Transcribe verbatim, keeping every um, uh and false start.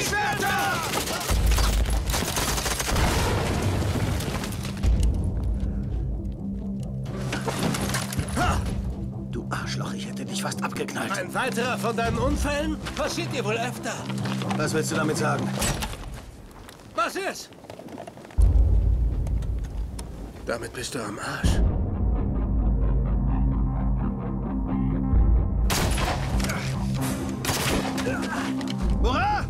die Schwerter! Du Arschloch, ich hätte dich fast abgeknallt. Ein weiterer von deinen Unfällen? Passiert dir wohl öfter. Was willst du damit sagen? Was ist? Damit bist du am Arsch. Hurra!